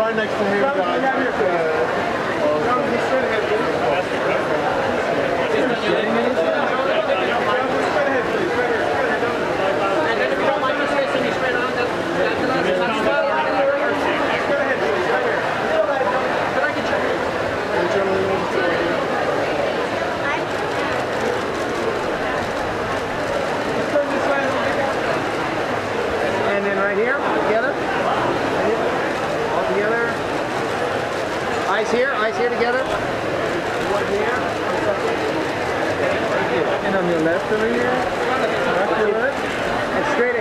right next to him, guys. And then right here, together. All together. Eyes here together. One here. And on your left over here. Left, your left. And straight